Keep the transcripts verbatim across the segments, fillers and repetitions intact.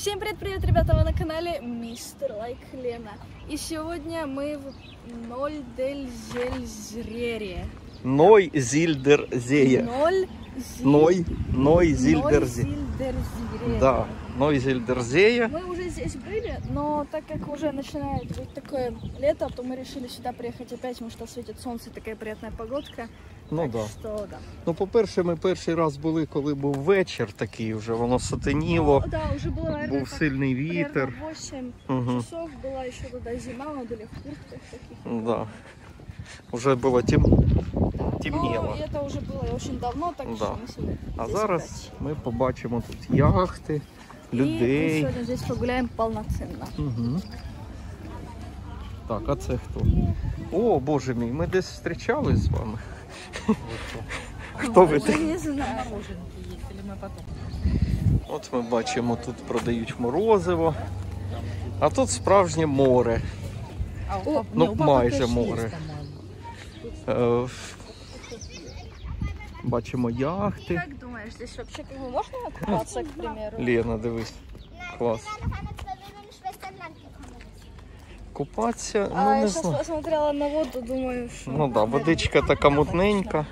Всем привет-привет, ребята! Вы на канале Мистер Лайк Лена. И сегодня мы в Нойзельдерзее. Нойзельдерзее. Ноль... Ной... Нойзельдерзее. Да, Нойзельдерзее. Мы уже здесь были, но так как уже начинает быть такое лето, то мы решили сюда приехать опять, потому что светит сонце, такая приятная погодка. Ну так да. Що, да. Ну, по-перше, ми перший раз були, коли був вечір такий, вже воно сатаніло, Ну, да, уже было, наверное, був так, сильний вітер. восемь Угу. часов, была еще туда зима, мы были в куртках таких. Да. Уже було тем... темніло. Ну, это уже было очень давно, так Да. что мы сегодня А здесь зараз опять. ми побачимо тут яхти, людей. И мы сегодня здесь погуляем полноценно. Угу. Так, а це хто? О, боже мій, ми десь зустрічались з вами. Хто ви Я такі? не знаю. От ми бачимо, тут продають морозиво, а тут справжнє море. О, Ну, майже море. Е, Бачимо яхти. Как думаешь, здесь вообще как бы можно купаться, к примеру? Лена, дивись, клас. Купатися, ну А я не сейчас знаю. посмотрела на воду, думаю, что... Ну да, водичка така мутненька.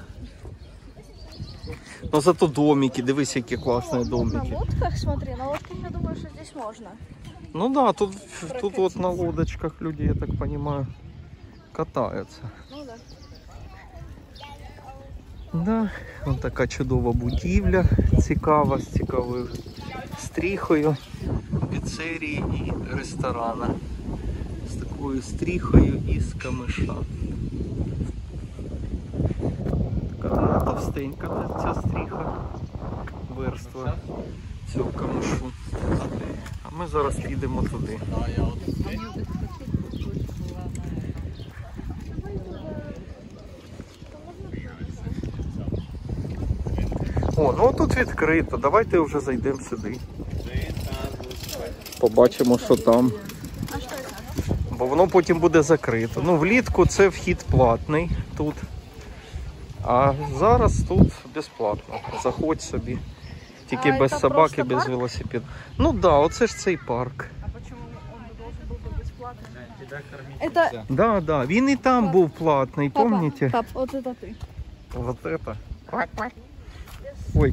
Ну зато домики, дивись, які класні На домики. лодках, смотри, на лодках я думаю, что здесь можно. Ну да, тут, тут вот на Прокатиться. лодочках люди, я так понимаю, катаються. Ну да. Да, ось така чудова будівля, цікава, з цікавою стріхою, піцерії і ресторана. З такою стріхою із камиша. Така товстенька ця стріха, верства цього камишу. А ми зараз їдемо туди. О, ну тут відкрито, давайте вже зайдемо сюди. Побачимо, що там. А что это? Бо воно потім буде закрито. Ну, влітку це вхід платний тут. А зараз тут безплатно. Заходь собі. Тільки А без це собаки, просто без парк? велосипеда. Ну так, да, оце ж цей парк. А почему он должен был быть бесплатный? Это... Да, да, він і там Пап. був платний, Папа, помните? пап, вот это ты. Вот это. Ой.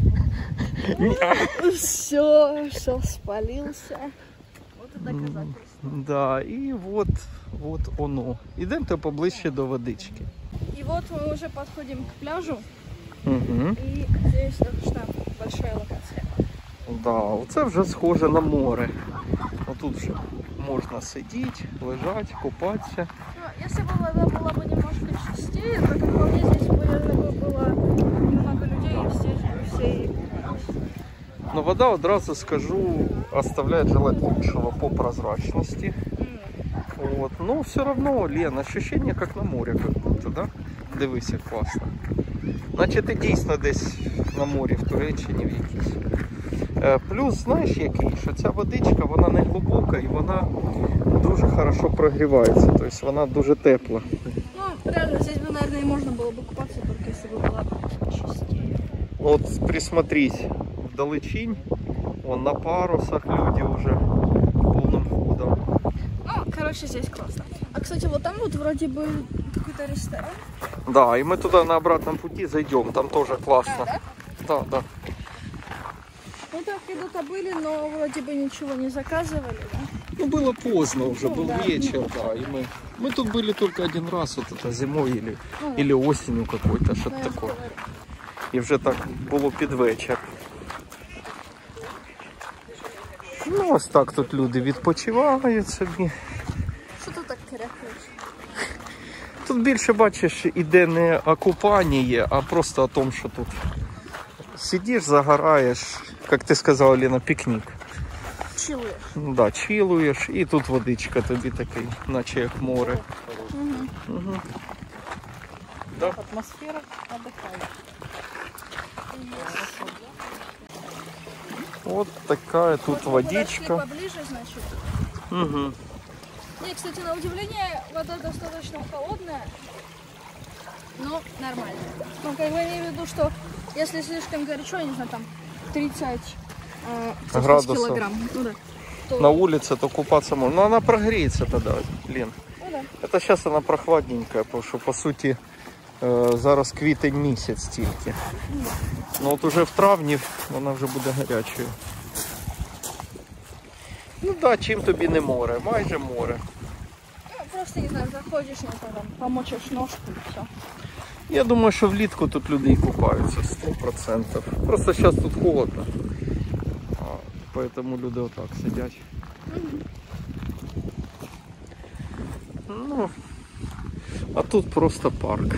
Все, все, спалился. Вот и доказательство. Да, і от, от воно. Ідемте поближче до водички. И вот мы уже подходим к пляжу. Угу. И здесь достаточно большая локация. Да, оце вже схоже на море. Отут вже можна сидіти, лежати, купатися. Ну, если бы вода была бы немножко чистее, то как по мне здесь бы бы было много людей и все, все и... Но вода, одразу скажу, оставляет желать лучшего по прозрачности. Вот. Но все равно, Лен, ощущение как на море как будто, да? Дивись, як класно. Значить, ти дійсно десь на морі в Туреччині в якійсь. Е, Плюс, знаєш який, що ця водичка, вона не глибока і вона дуже хорошо прогрівається, тобто вона дуже тепла. Ну, реально, здесь бы, наверное, и можно было бы купаться, только если бы была чистее. От присмотрись, вдалечінь, вон на парусах люди вже повним ходом. Ну, короче, здесь классно. А, кстати, вот там вот вроде бы какой-то ресторан. Да, и мы туда на обратном пути зайдем, там тоже классно. А, да? Да, да. Мы там когда-то были, но вроде бы ничего не заказывали, да? Ну, было поздно уже, Ну, был да. вечер, да, и мы... Мы тут были только один раз, вот это зимой или, Ну, или осенью какой-то, ну, что-то я такое. говорю. И вже так було під вечір. Ну, ось так тут люди відпочивають собі. Что ты так крякаешь? Тут більше, бачиш, іде не о купанні, а просто о том, що тут сидиш, загораєш, як ти сказала, Лена, пікнік. Чилуешь. Ну, да, чилуєш, і тут водичка тобі такий, наче як море. Угу. Угу. Да. Атмосфера отдыхает. Вот такая тут Вот мы водичка. подошли поближе, значит. Угу. И, кстати, на удивление, вода достаточно холодная, но нормальная. Ну, как бы я имею в виду, что если слишком горячо, я не знаю, там тридцать а, градусов килограмм. Ну, да. То... на улице, то купаться можно. Но она прогреется тогда, Лен. Ну, да. Это сейчас она прохладненькая, потому что, по суті, э, зараз квітень місяць тільки. Ну от уже в травні вона вже буде гарячою. Ну так, да, чим тобі не море, майже море. Ну, просто, не знаю, заходишь, ну, там, помочишь ножку и все. Я думаю, що влітку тут люди і купаються сто процентів. Просто зараз тут холодно. Поэтому люди отак сидять. Ну, а тут просто парк.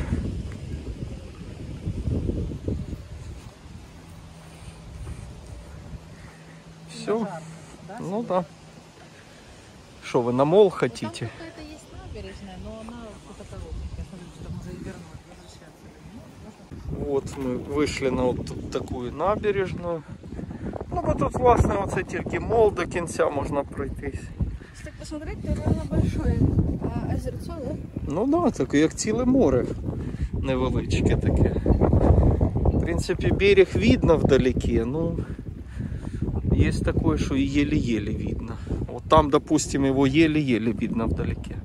Все. Ну да. Что, вы на мол хотите? Там какая-то есть набережная, но она какая-то коротенькая. Я смотрю, что там уже и вернуть, возвращаться. Вот мы вышли на вот тут такую набережную. Ну, бо тут, власне, оце тільки мол до кінця можна пройтись. Если так посмотреть, то реально большое а, озерцо, да? Ну да, таке як ціле море невеличке таке. В принципі, берег видно вдалеке, ну есть такое, что и еле-еле видно. Вот там, допустим, его еле-еле видно вдалеке.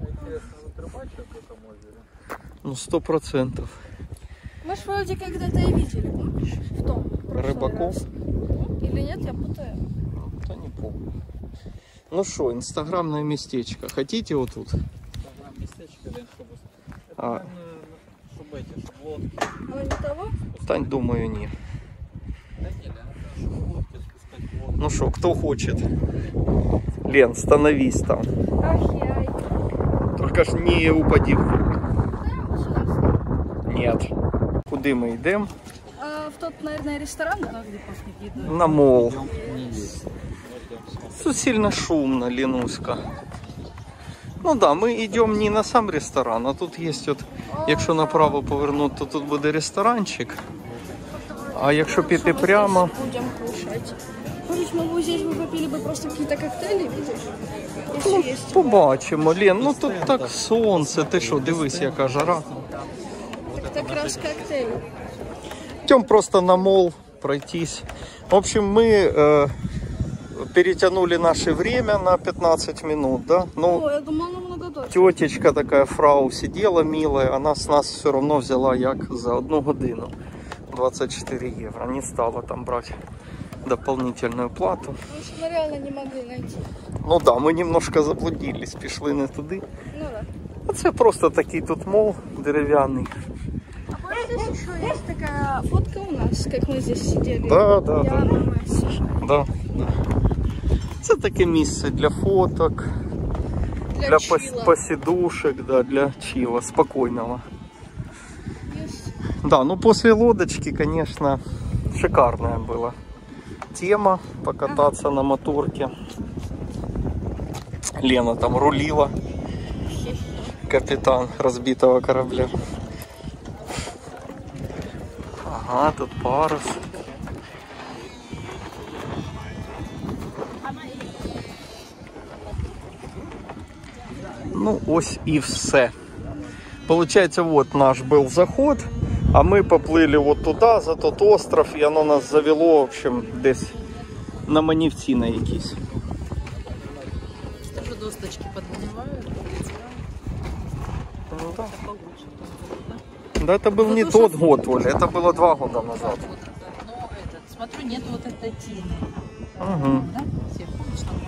Ну, сто процентов. Мы ж вроде когда-то и видели, помнишь? В том прошлый Рыбаков? раз. Или нет, я путаю. Да не помню. Ну что, инстаграмное местечко. Хотите вот тут? Инстаграм местечко, да, чтобы... Это, А. наверное, чтобы эти, чтобы лодки. Оно не того? Тань, думаю, не. Да не, да, чтобы лодки спускать в воду. Ну что, кто хочет? Лен, становись там. Ах, Только ж не упади в воду. да, сюда встань. Нет. Куди ми йдемо? А, в тот, наверное, ресторан, да? Где пахнет едой. На мол. Не есть. Тут сильно шумно, Ленуська. Ну да, ми йдемо не на сам ресторан, а тут є, от, якщо направо повернути, то тут буде ресторанчик. А якщо піти прямо, Будем кушать. Может, мы бы здесь бы попили бы просто какие-то коктейли, видишь? Если ну, есть. побачимо, Лен. Ну тут так сонце, ти що, дивись, яка жара. Так, так раз коктейли. Йдемо просто на мол пройтись. В общем, мы э, перетянули наше время на пятнадцать минут, да? Ну, О, я думала, намного дольше. тетечка такая, фрау, сидела милая, она с нас все равно взяла як за одну годину. двадцать четыре евро. Не стала там брать дополнительную плату. Потому что мы реально не могли найти. Ну да, мы немножко заблудились, пішли не туди. Ну да. А це просто такий тут мол дерев'яний. А помнишь, здесь еще есть такая фотка у нас, как мы здесь сидели? Да, да, Я, да. мама и Саша. Да, да. Це таке місце для фоток, Для, для чила. пос- посидушек, да, для чила, спокойного. Есть. Да, ну после лодочки, конечно, шикарная была тема покататься ага. на моторке. Лена там рулила, капитан разбитого корабля. Ага, тут парус. Ну, ось і все. Получается, вот наш был заход, а мы поплыли вот туда, за тот остров, и оно нас завело, в общем, десь на манівці на якісь. Тоже досточки подгнивают. Ну, да. Это получше тоже, да? Да, это был Ну, не то, тот что- год, Оля, это было два года назад. Вот, но этот, смотрю, нет вот этой тины. Угу. Да? Все, помнишь, там